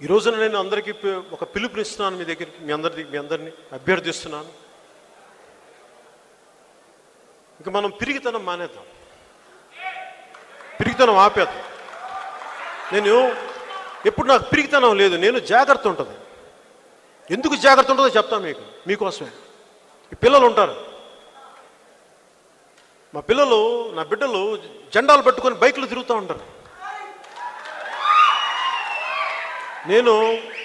ఈ రోజున నేను అందరికీ ఒక పిలుపునిస్తున్నాను, మీ దగ్గరికి మీ అందరినీ అభ్యర్థిస్తున్నాను. ఇక మనం పిరిగితనం మానేద్దాం, పిరిగితనం ఆపేద్దాం. నేను ఎప్పుడు నాకు పిరిగితనం లేదు, నేను జాగ్రత్త ఉంటుంది. ఎందుకు జాగ్రత్త ఉంటుందో చెప్తాను మీకోసమే. ఈ పిల్లలు ఉంటారు, మా పిల్లలు, నా బిడ్డలు జెండాలు పట్టుకొని బైకులు తిరుగుతూ ఉంటారు. నేను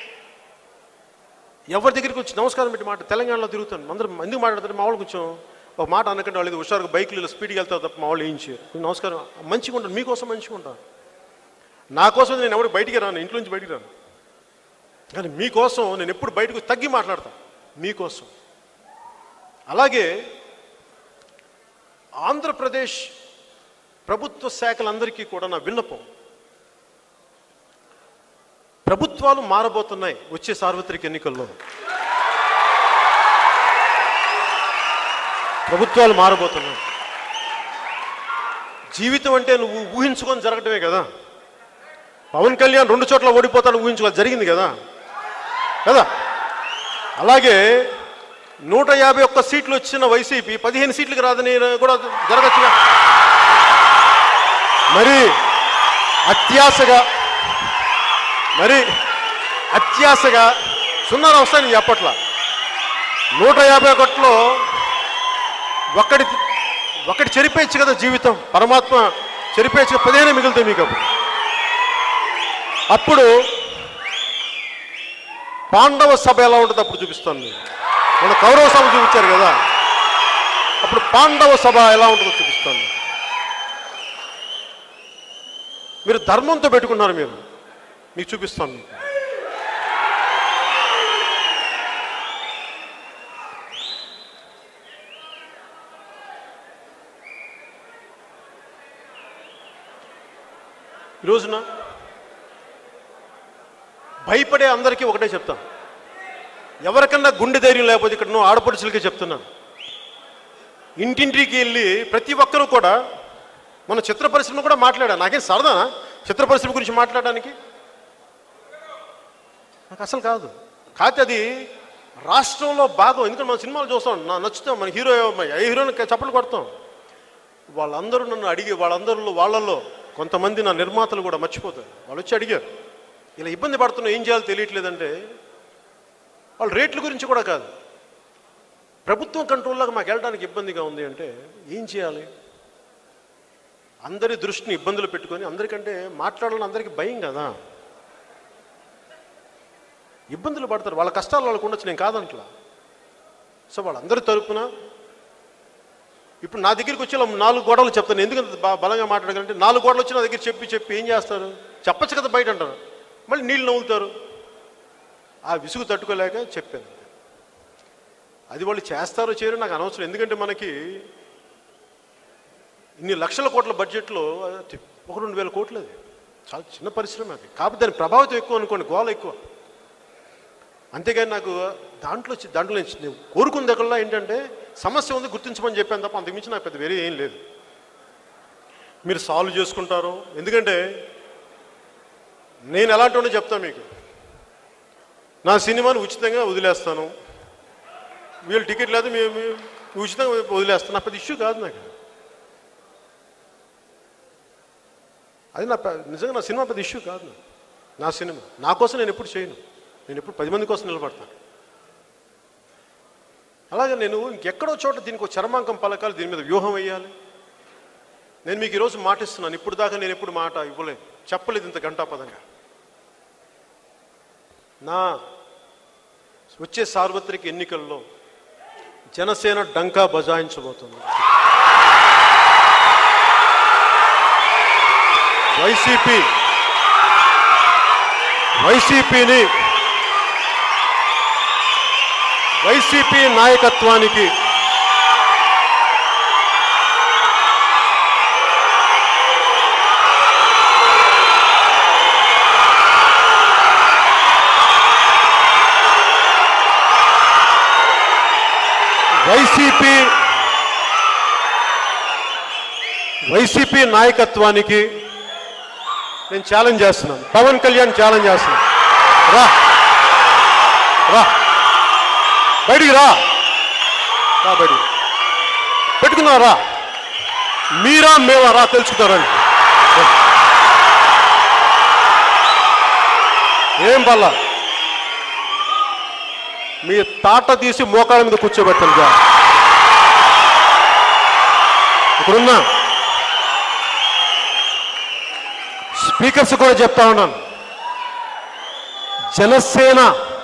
ఎవరి దగ్గరికి వచ్చి నమస్కారం పెట్టి మాట తెలంగాణలో తిరుగుతాను. అందరూ ఎందుకు మాట్లాడతారు? మా వాళ్ళు కొంచెం ఒక మాట అనకంటే వాళ్ళు హుషారుగా బైకులు స్పీడ్గా వెళ్తారు తప్ప మా వాళ్ళు ఏం చేయరు. నమస్కారం, మంచిగా ఉంటాను, మీకోసం మంచిగా ఉంటాను. నా కోసం నేను ఎవరు బయటికి రాను, ఇంట్లో నుంచి బయటికి రాను. కానీ మీకోసం నేను ఎప్పుడు బయటకు తగ్గి మాట్లాడతాను, మీకోసం. అలాగే ఆంధ్రప్రదేశ్ ప్రభుత్వ శాఖలందరికీ కూడా నా విన్నపం, ప్రభుత్వాలు మారబోతున్నాయి వచ్చే సార్వత్రిక ఎన్నికల్లో. ప్రభుత్వాలు మారబోతున్నాయి. జీవితం అంటే నువ్వు ఊహించుకొని జరగటమే కదా. పవన్ కళ్యాణ్ 2 చోట్ల ఓడిపోతాడు ఊహించుకోవాలి, జరిగింది కదా కదా. అలాగే 151 సీట్లు వచ్చిన వైసీపీ 15 సీట్లకు రాదని కూడా జరగచ్చుగా. మరి అత్యాశగా 0 వస్తాయని చెప్పట్ల. 151లో ఒకటి చెరిపేయచ్చు కదా జీవితం. పరమాత్మ చెరిపేయచ్చు, 15 మిగులుతాయి మీకు. అప్పుడు పాండవ సభ ఎలా ఉంటుంది అప్పుడు చూపిస్తాను మీకు. మన కౌరవ సభ చూపించారు కదా, అప్పుడు పాండవ సభ ఎలా ఉంటుందో చూపిస్తాను. మీరు ధర్మంతో పెట్టుకున్నారు, మీకు చూపిస్తాను. మీకు ఈ రోజున భయపడే అందరికీ ఒకటే చెప్తాను, ఎవరికన్నా గుండె ధైర్యం లేకపోతే ఇక్కడ నువ్వు ఆడపడుచులకే చెప్తున్నాను. ఇంటింటికి వెళ్ళి ప్రతి ఒక్కరూ కూడా, మన చిత్ర పరిశ్రమ కూడా మాట్లాడా. నాకేం సరదానా చిత్ర పరిశ్రమ గురించి మాట్లాడడానికి? నాకు అసలు కాదు. కాకపోతే అది రాష్ట్రంలో భాగం. ఎందుకంటే మన సినిమాలు చూస్తాం, నచ్చుతాం, మన హీరోని చప్పట్లు కొడతాం. వాళ్ళందరూ నన్ను అడిగి, వాళ్ళల్లో కొంతమంది నా నిర్మాతలు కూడా మర్చిపోతారు. వాళ్ళు వచ్చి అడిగారు, ఇలా ఇబ్బంది పడుతున్నా, ఏం చేయాలో తెలియట్లేదంటే, వాళ్ళు రేట్ల గురించి కూడా కాదు, ప్రభుత్వం కంట్రోల్లోకి మాకు వెళ్ళడానికి ఇబ్బందిగా ఉంది అంటే ఏం చేయాలి? అందరి దృష్టిని ఇబ్బందులు పెట్టుకొని, అందరికంటే మాట్లాడాలని అందరికీ భయం కదా, ఇబ్బందులు పడతారు. వాళ్ళ కష్టాలు వాళ్ళకు ఉండొచ్చు, నేను కాదంట్లా. సో వాళ్ళందరి తరపున ఇప్పుడు నా దగ్గరికి వచ్చి 4 గోడలు చెప్తాను. ఎందుకంటే బలంగా మాట్లాడగలంటే 4 గోడలు వచ్చి నా దగ్గర చెప్పి ఏం చేస్తారు? చెప్పచ్చు కదా బయట అంటారు, మళ్ళీ నీళ్ళు నవ్వుతారు. ఆ విసుగు తట్టుకోలేక చెప్పాను. అది వాళ్ళు చేస్తారో చేయరో నాకు అనవసరం. ఎందుకంటే మనకి ఇన్ని లక్షల కోట్ల బడ్జెట్లో 1-2 వేల కోట్లు, అది చాలా చిన్న పరిశ్రమ. అది కాకపోతే దాని ప్రభావితం ఎక్కువ అనుకోండి, గోల ఎక్కువ. అంతేగాని నాకు దాంట్లో నేను కోరుకున్న దగ్గరలో ఏంటంటే సమస్య ఉంది గుర్తించమని చెప్పాను తప్ప అంతకుమించి నాకు పెద్ద వేరే ఏం లేదు. మీరు సాల్వ్ చేసుకుంటారు. ఎందుకంటే నేను ఎలాంటి వాడిని చెప్తాను మీకు, నా సినిమాని ఉచితంగా వదిలేస్తాను, వీళ్ళు టికెట్ లేదు మేము ఉచితంగా వదిలేస్తాను. నాకు పెద్ద ఇష్యూ కాదు. నాకు అది నిజంగా నా సినిమా పెద్ద ఇష్యూ కాదు. నా సినిమా నా కోసం నేను ఎప్పుడు చేయను, నేను ఎప్పుడు 10 మంది కోసం నిలబడతాను. అలాగే నేను ఇంకెక్కడో చోట దీనికి ఒక చరమాంకం పలకాలి, దీని మీద వ్యూహం వేయాలి. నేను మీకు ఈరోజు మాట ఇస్తున్నాను, ఇప్పుడు దాకా నేను ఎప్పుడు మాట ఇవ్వలేదు, చెప్పలేదు ఇంత గంటాపదంగా. నా వచ్చే సార్వత్రిక ఎన్నికల్లో జనసేన డంకా బజాయించబోతుంది. వైసీపీ నాయకత్వానికి వైసీపీ నాయకత్వానికి నేను ఛాలెంజ్ చేస్తున్నాను. పవన్ కళ్యాణ్ ఛాలెంజ్ చేస్తున్నాను. రా రా బయటికి రా బయటికి పెట్టుకుందాం రా. మీరా మేవా రా తెలుసుకుంటారండి. ఏం పల్లా మీ తాట తీసి మోకాళ్ళ మీద కూర్చోబెట్టండి. ఇప్పుడున్న స్పీకర్స్ కూడా చెప్తా ఉన్నాను, జనసేన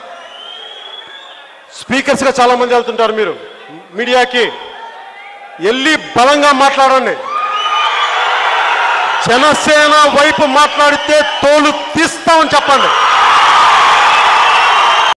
స్పీకర్స్గా చాలా మంది వెళ్తుంటారు. మీరు మీడియాకి వెళ్ళి బలంగా మాట్లాడండి. జనసేన వైపు మాట్లాడితే తోలు తీస్తామని చెప్పండి.